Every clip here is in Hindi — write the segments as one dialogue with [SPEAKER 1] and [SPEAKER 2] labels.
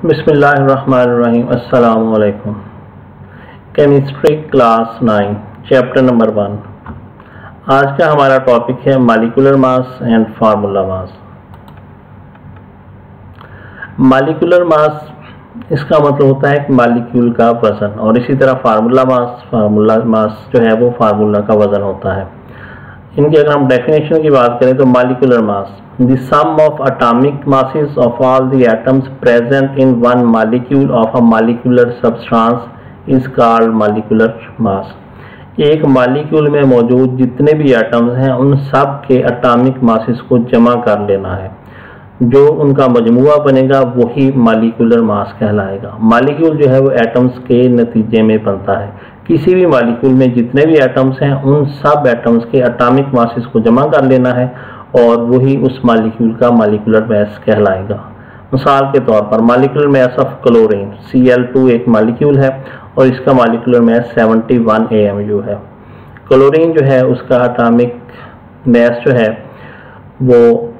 [SPEAKER 1] बिस्मिल्लाहिर्रहमानिर्रहीम। अस्सलामु अलैकुम। Chemistry class 9 chapter number 1। आज का हमारा टॉपिक है molecular mass and formula mass. Molecular mass इसका मतलब होता है कि मॉलिक्यूल का वजन, और इसी तरह फार्मूला मास जो है वो फार्मूला का वजन होता है। इनकी अगर हम डेफिनेशन की बात करें तो molecular mass the sum of atomic masses of all the atoms present in one molecule of a molecular substance is called molecular mass। एक मॉलिक्यूल में मौजूद जितने भी एटम्स हैं उन सब के एटॉमिक मासेस को जमा कर लेना है, जो उनका मजमूआ बनेगा वही मॉलिक्यूलर मास कहलाएगा। मॉलिक्यूल जो है वो एटम्स के नतीजे में बनता है। किसी भी मॉलिक्यूल में जितने भी एटम्स हैं उन सब एटम्स के एटॉमिक मासेस को जमा कर लेना है और वही उस मॉलिक्यूल का मॉलिक्यूलर मास कहलाएगा। मिसाल के तौर पर molecular mass of chlorine Cl2 एक मॉलिक्यूल है और इसका मॉलिक्यूलर मास 71 AMU है। क्लोरीन जो है उसका एटॉमिक मास जो है वो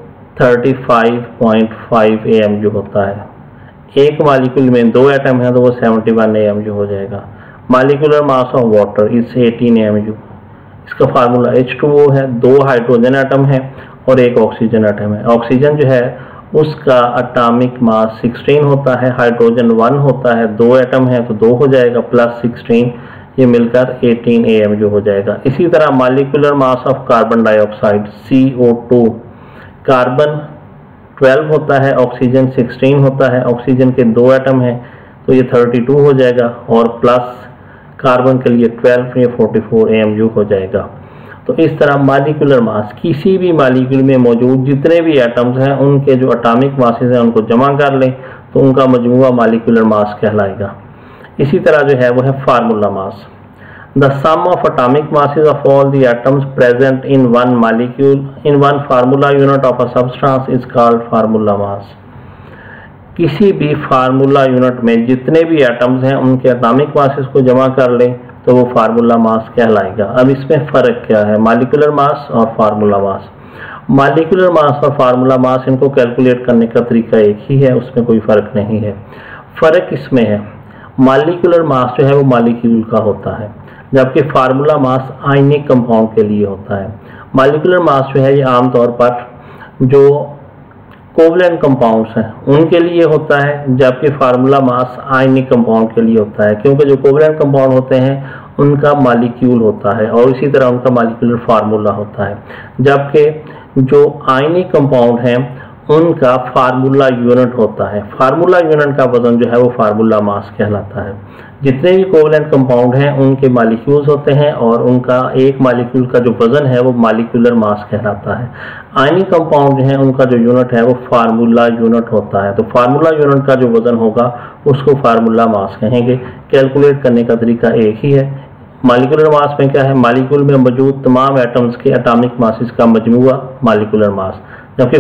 [SPEAKER 1] 35.5 AMU होता है। एक मॉलिक्यूल में दो एटम है तो वो 71 AMU हो जाएगा। Molecular mass of water is 18 AMU। इसका फार्मूला H2O है, दो हाइड्रोजन एटम है और एक ऑक्सीजन एटम है। ऑक्सीजन जो है उसका एटॉमिक मास 16 होता है, हाइड्रोजन 1 होता है, दो एटम है तो 2 हो जाएगा प्लस 16, ये मिलकर 18 AMU हो जाएगा। इसी तरह molecular mass of carbon dioxide CO2, carbon 12 होता है, ऑक्सीजन 16 होता है। ऑक्सीजन के दो एटम है तो ये 32 हो जाएगा और प्लस कार्बन के लिए 12, ये 44 AMU हो जाएगा। तो इस तरह मॉलिक्यूलर मास किसी भी मॉलिक्यूल में मौजूद जितने भी एटम्स हैं उनके जो एटॉमिक मासेस हैं उनको जमा कर लें तो उनका मजमूआ मॉलिक्यूलर मास कहलाएगा। इसी तरह जो है वो है formula mass. The sum of atomic masses of all the atoms present in one molecule in one formula unit of a substance is called formula mass. किसी भी फार्मूला यूनिट में जितने भी एटम्स हैं उनके एटॉमिक मासेस को जमा कर लें तो वो फार्मूला मास कहलाएगा। अब इसमें फ़र्क क्या है मॉलिक्यूलर मास और फार्मूला मास? मॉलिक्यूलर मास और फार्मूला मास इनको कैलकुलेट करने का तरीका एक ही है, उसमें कोई फ़र्क नहीं है। फ़र्क इसमें है मॉलिक्यूलर मास जो है वो मॉलिक्यूल का होता है, जबकि फार्मूला मास आयनिक कंपाउंड के लिए होता है। मॉलिक्यूलर मास जो है ये आमतौर पर जो कोवलेंट कंपाउंड्स हैं उनके लिए होता है, जबकि फार्मूला मास आयनिक कंपाउंड के लिए होता है, क्योंकि जो कोवलेंट कंपाउंड होते हैं उनका मॉलिक्यूल होता है और इसी तरह उनका मॉलिक्यूलर फार्मूला होता है, जबकि जो आयनिक कंपाउंड हैं उनका फार्मूला यूनिट होता है। फार्मूला यूनिट का वजन जो है वो फार्मूला मास कहलाता है। जितने भी कोवलेंट कंपाउंड हैं उनके मॉलिक्यूल्स होते हैं और उनका एक मॉलिक्यूल का जो वजन है वो मॉलिक्यूलर मास कहलाता है। आयनिक कंपाउंड जो है उनका जो यूनिट है वो फार्मूला यूनिट होता है। तो फार्मूला यूनिट का जो वजन होगा उसको फार्मूला मास कहेंगे। कैलकुलेट करने का तरीका एक ही है। मॉलिक्यूलर मास में क्या है, मॉलिक्यूल में मौजूद तमाम एटम्स के एटॉमिक मासेस का मजमूआ मॉलिक्यूलर मास, जबकि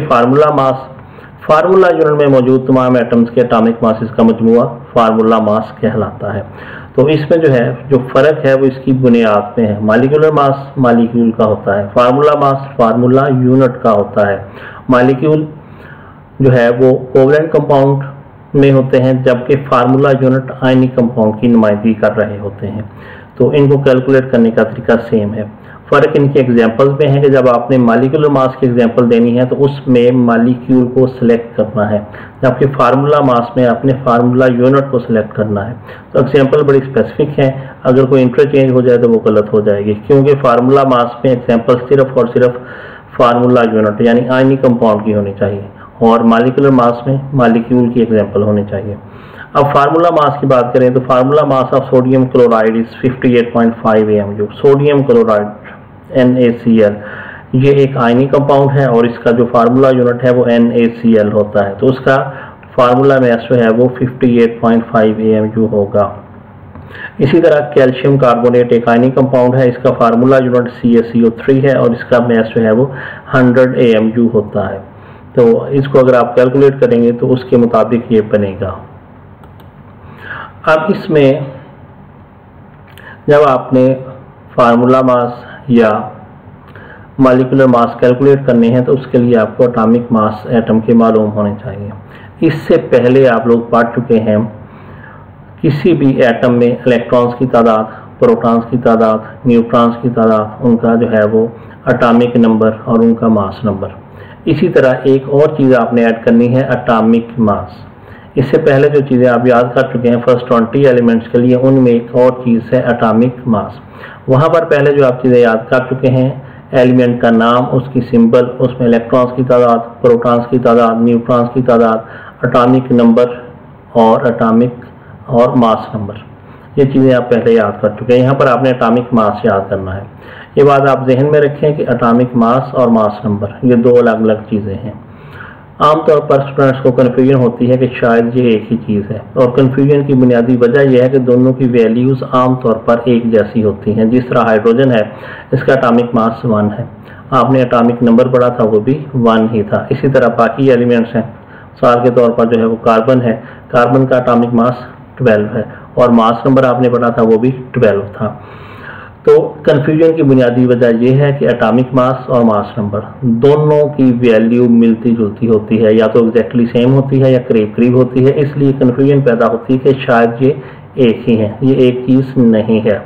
[SPEAKER 1] फार्मूला यूनिट में मौजूद तमाम एटम्स के एटॉमिक मासेस का मजमूआ फार्मूला मास कहलाता है। तो इसमें जो है जो फ़र्क है वो इसकी बुनियाद में है। मॉलिक्यूलर मास मॉलिक्यूल का होता है, फार्मूला मास फार्मूला यूनिट का होता है। मॉलिक्यूल जो है वो कोवलेंट कंपाउंड में होते हैं, जबकि फार्मूला यूनिट आयनिक कंपाउंड की नुमाइंदगी कर रहे होते हैं। तो इनको कैलकुलेट करने का तरीका सेम है। फ़र्क इनके एग्जांपल्स में है कि जब आपने मॉलिक्यूलर मास की एग्जांपल देनी है तो उसमें मॉलिक्यूल को सिलेक्ट करना है, जबकि फार्मूला मास में आपने फार्मूला यूनिट को सिलेक्ट करना है। तो एग्जांपल बड़ी स्पेसिफिक है, अगर कोई इंटरचेंज हो जाए तो वो गलत हो जाएगी, क्योंकि फार्मूला मास में एग्जांपल सिर्फ और सिर्फ फार्मूला यूनिट यानी आयनिक कंपाउंड की होनी चाहिए और मॉलिक्यूलर मास में मॉलिक्यूल की एग्जाम्पल होनी चाहिए। अब फार्मूला मास की बात करें तो formula mass of sodium chloride is 58.5 AMU। Sodium chloride NaCl ये एक आयनिक कंपाउंड है और इसका जो फार्मूला यूनिट है वो NaCl होता है, तो उसका फार्मूला मास जो है वो 58.5 AMU होगा। इसी तरह कैल्शियम कार्बोनेट एक आयनिक कंपाउंड है, इसका फार्मूला यूनिट CaCO3 है और इसका मास जो है वो 100 AMU होता है। तो इसको अगर आप कैलकुलेट करेंगे तो उसके मुताबिक ये बनेगा। अब इसमें जब आपने फार्मूला मास या मॉलिक्यूलर मास कैलकुलेट करने हैं तो उसके लिए आपको एटॉमिक मास एटम के मालूम होने चाहिए। इससे पहले आप लोग पढ़ चुके हैं किसी भी एटम में इलेक्ट्रॉन्स की तादाद, प्रोटॉन्स की तादाद, न्यूट्रॉन्स की तादाद, उनका जो है वो एटॉमिक नंबर और उनका मास नंबर। इसी तरह एक और चीज़ आपने ऐड करनी है, एटॉमिक मास। इससे पहले जो चीज़ें आप याद कर चुके हैं फर्स्ट 20 एलिमेंट्स के लिए, उनमें एक और चीज़ है एटॉमिक मास। वहाँ पर पहले जो आप चीज़ें याद कर चुके हैं, एलिमेंट का नाम, उसकी सिंबल, उसमें इलेक्ट्रॉन्स की तादाद, प्रोटॉन्स की तादाद, न्यूट्रॉन्स की तादाद, एटॉमिक नंबर और एटॉमिक और मास नंबर, ये चीज़ें आप पहले याद कर चुके हैं। यहाँ पर आपने एटॉमिक मास याद करना है। ये बात आप जहन में रखें कि एटॉमिक मास और मास नंबर ये दो अलग अलग चीज़ें हैं। आमतौर पर स्टूडेंट्स को कन्फ्यूजन होती है कि शायद ये एक ही चीज़ है, और कन्फ्यूजन की बुनियादी वजह यह है कि दोनों की वैल्यूज़ आमतौर पर एक जैसी होती हैं। जिस तरह हाइड्रोजन है, इसका एटॉमिक मास 1 है, आपने एटॉमिक नंबर पढ़ा था वो भी 1 ही था। इसी तरह बाकी एलिमेंट्स हैं, मिसाल के तौर पर जो है वो कार्बन है, कार्बन का एटॉमिक मास 12 है और मास नंबर आपने पढ़ा था वो भी 12 था। तो कन्फ्यूजन की बुनियादी वजह यह है कि एटॉमिक मास और मास नंबर दोनों की वैल्यू मिलती जुलती होती है, या तो एग्जैक्टली सेम होती है या करीब करीब होती है। इसलिए कन्फ्यूजन पैदा होती है कि शायद ये एक ही है, ये एक चीज़ नहीं है।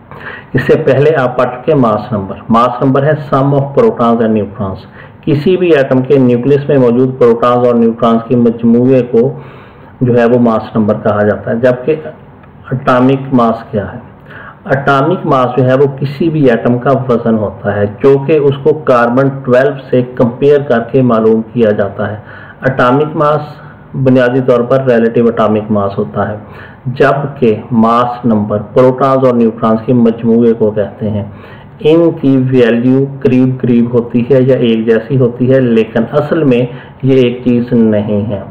[SPEAKER 1] इससे पहले आप पढ़ के मास नंबर। मास नंबर है sum of protons and neutrons. किसी भी एटम के न्यूक्लियस में मौजूद प्रोटॉन्स और न्यूट्रॉन्स के मजमूए को जो है वो मास नंबर कहा जाता है। जबकि एटॉमिक मास क्या है? एटॉमिक मास जो है वो किसी भी एटम का वजन होता है, जो कि उसको कार्बन 12 से कंपेयर करके मालूम किया जाता है। एटॉमिक मास बुनियादी तौर पर रिलेटिव एटॉमिक मास होता है, जबकि मास नंबर प्रोटॉन्स और न्यूट्रॉन्स के मजमूए को कहते हैं। इनकी वैल्यू करीब करीब होती है या एक जैसी होती है, लेकिन असल में ये एक चीज़ नहीं है।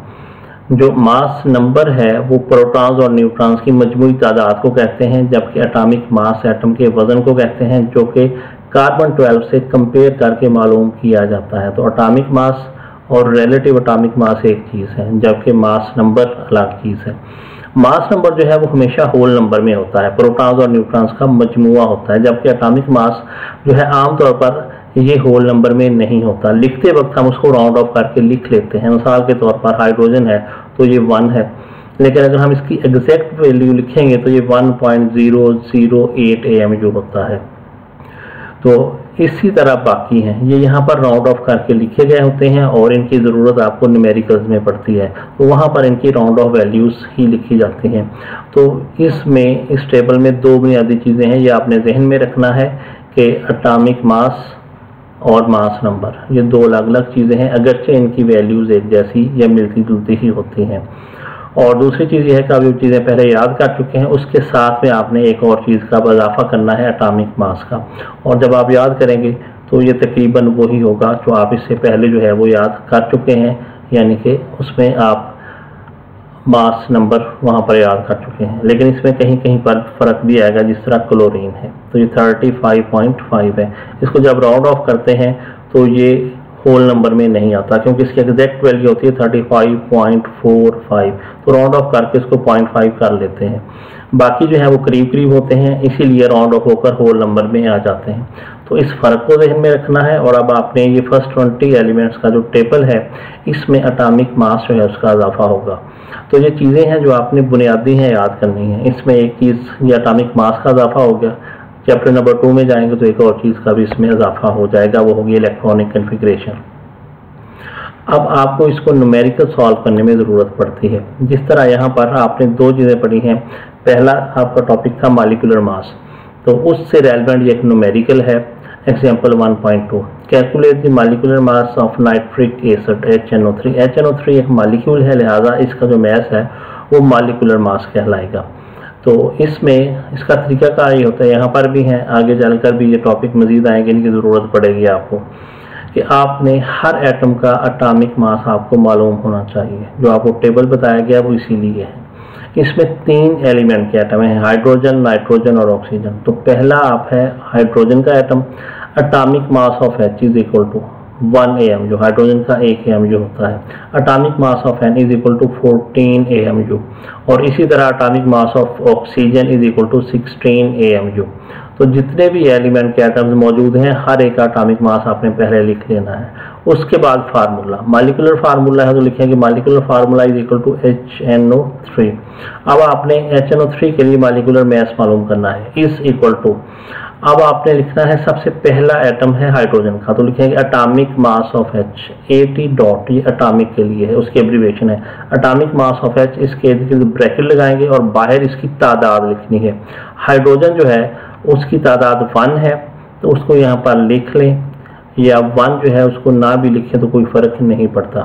[SPEAKER 1] जो मास नंबर है वो प्रोटॉन्स और न्यूट्रॉन्स की मजमूई तादाद को कहते हैं, जबकि एटॉमिक मास एटम के वजन को कहते हैं, जो कि कार्बन 12 से कंपेयर करके मालूम किया जाता है। तो एटॉमिक मास और रिलेटिव एटॉमिक मास एक चीज़ है, जबकि मास नंबर अलग चीज़ है। मास नंबर जो है वो हमेशा होल नंबर में होता है, प्रोटॉन्स और न्यूट्रॉन्स का मजमूआ होता है, जबकि एटॉमिक मास जो है आमतौर पर ये होल नंबर में नहीं होता। लिखते वक्त हम उसको राउंड ऑफ करके लिख लेते हैं। मिसाल के तौर पर हाइड्रोजन है तो ये 1 है, लेकिन अगर हम इसकी एग्जैक्ट वैल्यू लिखेंगे तो ये 1.008 AMU होता है। तो इसी तरह बाकी हैं, ये यहाँ पर राउंड ऑफ करके लिखे गए होते हैं और इनकी ज़रूरत आपको न्यूमेरिकल्स में पड़ती है, तो वहाँ पर इनकी राउंड ऑफ वैल्यूज़ ही लिखी जाती हैं। तो इसमें इस टेबल में दो बुनियादी चीज़ें हैं, ये आपने जहन में रखना है कि एटॉमिक मास और मास नंबर ये दो अलग अलग चीज़ें हैं, अगरचे इनकी वैल्यूज़ एक जैसी या मिलती जुलती ही होती हैं। और दूसरी चीज़ यह है कि आप जो चीज़ें पहले याद कर चुके हैं उसके साथ में आपने एक और चीज़ का इजाफा करना है, एटॉमिक मास का। और जब आप याद करेंगे तो ये तकरीबन वही होगा जो आप इससे पहले जो है वो याद कर चुके हैं, यानी कि उसमें आप मास नंबर वहाँ पर याद कर चुके हैं, लेकिन इसमें कहीं कहीं पर फ़र्क भी आएगा। जिस तरह क्लोरीन है तो ये 35.5 है, इसको जब राउंड ऑफ करते हैं तो ये होल नंबर में नहीं आता, क्योंकि इसकी एग्जैक्ट वैल्यू होती है 35.45, तो राउंड ऑफ करके इसको 0.5 कर लेते हैं। बाकी जो है वो करीब करीब होते हैं, इसीलिए राउंड ऑफ होकर होल नंबर में आ जाते हैं। तो इस फ़र्क को ध्यान में रखना है। और अब आपने ये फर्स्ट 20 एलिमेंट्स का जो टेबल है इसमें एटॉमिक मास जो है उसका इजाफा होगा। तो ये चीज़ें हैं जो आपने बुनियादी हैं याद करनी है। इसमें एक चीज़ ये एटॉमिक मास का इजाफा हो गया। चैप्टर नंबर 2 में जाएंगे तो एक और चीज़ का भी इसमें इजाफा हो जाएगा, वो होगी इलेक्ट्रॉनिक कन्फिग्रेशन। अब आपको इसको न्यूमेरिकल सॉल्व करने में ज़रूरत पड़ती है। जिस तरह यहाँ पर आपने दो चीज़ें पढ़ी हैं, पहला आपका टॉपिक था मॉलिक्यूलर मास, तो उससे रेलेवेंट एक न्यूमेरिकल है। Example 1.2, calculate the molecular mass of nitric acid HNO3। HNO3 एक मॉलिक्यूल है, लिहाजा इसका जो मास है वो मॉलिक्यूलर मास कहलाएगा। तो इसमें इसका तरीकाकार ये होता है, यहाँ पर भी है, आगे चलकर भी ये टॉपिक मज़ीद आएंगे, इनकी ज़रूरत पड़ेगी आपको, कि आपने हर एटम का एटॉमिक मास आपको मालूम होना चाहिए। जो आपको टेबल बताया गया वो इसीलिए है। इसमें 3 एलिमेंट के एटम हैं, हाइड्रोजन, नाइट्रोजन और ऑक्सीजन। तो पहला आप है हाइड्रोजन का atom, atomic mass of H is equal to 1 AMU, hydrogen का 1 AMU होता है। Atomic mass of N is equal to 14 AMU, और इसी तरह atomic mass of oxygen is equal to 16 AMU। तो जितने भी एलिमेंट के एटम्स मौजूद हैं हर एक का एटॉमिक मास आपने पहले लिख लेना है। उसके बाद फार्मूला, मालिकुलर फार्मूला है तो लिखेंगे molecular formula is equal to HNO3। अब आपने HNO3 के लिए मालिकुलर मास मालूम करना है, इज इक्वल टू, अब आपने लिखना है सबसे पहला एटम है हाइड्रोजन का, तो लिखेंगे atomic mass of H, AT dot, ये एटॉमिक के लिए है, उसकी एब्रीवेशन है एटॉमिक मास ऑफ H। इसके ब्रैकेट लगाएंगे और बाहर इसकी तादाद लिखनी है। हाइड्रोजन जो है उसकी तादाद 1 है, तो उसको यहाँ पर लिख लें, या 1 जो है उसको ना भी लिखें तो कोई फर्क नहीं पड़ता।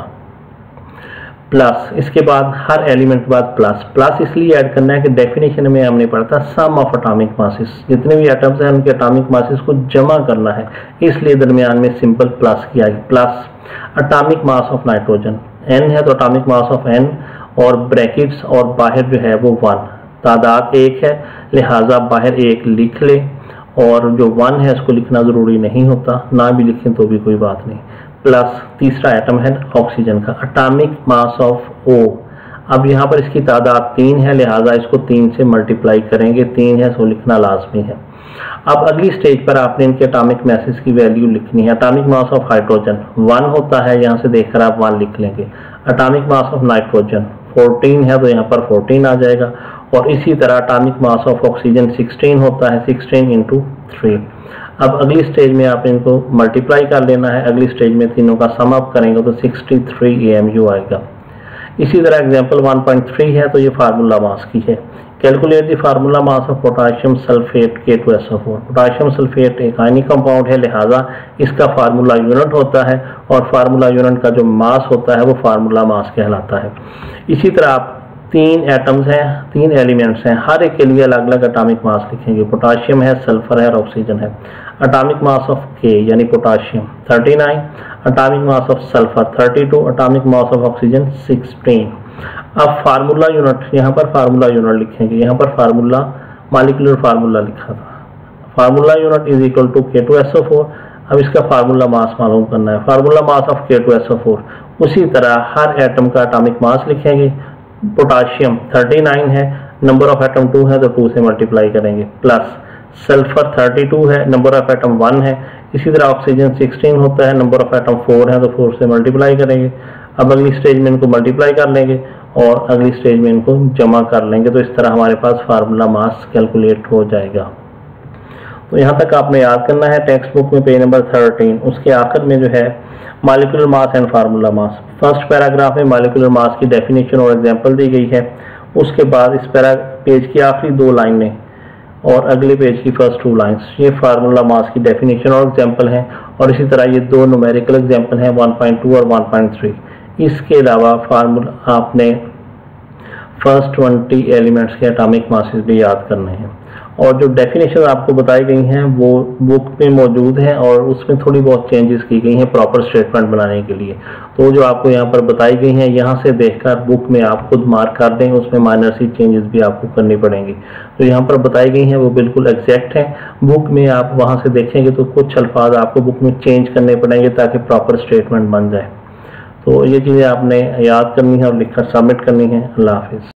[SPEAKER 1] प्लस, इसके बाद हर एलिमेंट के बाद प्लस, प्लस इसलिए ऐड करना है कि डेफिनेशन में हमने पढ़ा था सम ऑफ एटॉमिक मासेस, जितने भी एटम्स हैं उनके एटॉमिक मासेस को जमा करना है, इसलिए दरमियान में सिंपल प्लस किया गया। Plus atomic mass of nitrogen, N है तो एटॉमिक मास ऑफ N, और ब्रैकेट्स और बाहर जो है वो 1, तादाद 1 है लिहाजा बाहर 1 लिख ले, और जो 1 है उसको लिखना ज़रूरी नहीं होता, ना भी लिखें तो भी कोई बात नहीं। प्लस तीसरा एटम है ऑक्सीजन का, एटॉमिक मास ऑफ O। अब यहाँ पर इसकी तादाद 3 है लिहाजा इसको 3 से मल्टीप्लाई करेंगे, 3 है सो लिखना लाजमी है। अब अगली स्टेज पर आपने इनके एटॉमिक मासेस की वैल्यू लिखनी है। एटॉमिक मास ऑफ हाइड्रोजन 1 होता है, यहाँ से देखकर आप 1 लिख लेंगे। एटॉमिक मास ऑफ नाइट्रोजन 14 है तो यहाँ पर 14 आ जाएगा, और इसी तरह एटॉमिक मास ऑफ ऑक्सीजन 16 होता है, 16 इंटू 3। अब अगली स्टेज में आप इनको मल्टीप्लाई कर लेना है, अगली स्टेज में तीनों का सम अप करेंगे तो 63 AMU आएगा। इसी तरह एग्जांपल 1.3 है तो ये फार्मूला मास की है। Calculate the formula mass of potassium sulphate K2SO4। Potassium sulphate एक आयनिक कंपाउंड है लिहाजा इसका फार्मूला यूनिट होता है, और फार्मूला यूनिट का जो मास होता है वो फार्मूला मास कहलाता है। इसी तरह आप 3 एटम्स हैं, 3 एलिमेंट्स हैं, हर एक के लिए अलग अलग एटॉमिक मास लिखेंगे। पोटाशियम है, सल्फर है और ऑक्सीजन है। एटॉमिक मास ऑफ K यानी potassium 39, atomic mass of sulphur 32, atomic mass of oxygen 16। अब फार्मूला यूनिट, यहाँ पर फार्मूला यूनिट लिखेंगे, यहाँ पर फार्मूला मालिकुलर फार्मूला लिखा था, formula unit is equal to K2SO4। अब इसका फार्मूला मास मालूम करना है, फार्मूला मास ऑफ K2SO4। उसी तरह हर एटम का एटॉमिक मास लिखेंगे। पोटाशियम 39 है, नंबर ऑफ एटम 2 है तो 2 से मल्टीप्लाई करेंगे। प्लस सल्फर 32 है, नंबर ऑफ एटम 1 है। इसी तरह ऑक्सीजन 16 होता है, नंबर ऑफ एटम 4 है तो 4 से मल्टीप्लाई करेंगे। अब अगली स्टेज में इनको मल्टीप्लाई कर लेंगे और अगली स्टेज में इनको जमा कर लेंगे, तो इस तरह हमारे पास फार्मूला मास कैलकुलेट हो जाएगा। तो यहाँ तक आपने याद करना है। टेक्स्ट बुक में पेज नंबर 13 उसके आखिर में जो है molecular mass and formula mass, first paragraph में मॉलिक्यूलर मास की डेफिनेशन और एग्जांपल दी गई है। उसके बाद इस पेज की आखिरी 2 लाइनें और अगले पेज की फर्स्ट 2 लाइन्स ये फार्मूला मास की डेफिनेशन और एग्जांपल हैं, और इसी तरह ये 2 न्यूमेरिकल एग्जांपल हैं 1.2 और 1.3। इसके अलावा फार्मूला आपने फर्स्ट 20 एलिमेंट्स के एटॉमिक मासेस भी याद करने हैं, और जो डेफिनेशन आपको बताई गई हैं वो बुक में मौजूद हैं और उसमें थोड़ी बहुत चेंजेस की गई हैं प्रॉपर स्टेटमेंट बनाने के लिए। तो जो आपको यहाँ पर बताई गई हैं यहाँ से देखकर बुक में आप खुद मार्क कर दें, उसमें माइनर सी चेंजेस भी आपको करनी पड़ेंगी। तो यहाँ पर बताई गई हैं वो बिल्कुल एग्जैक्ट हैं, बुक में आप वहाँ से देखेंगे तो कुछ अल्फाज आपको बुक में चेंज करने पड़ेंगे ताकि प्रॉपर स्टेटमेंट बन जाए। तो ये चीज़ें आपने याद करनी है और लिखकर सबमिट करनी है। अल्लाह हाफिज़।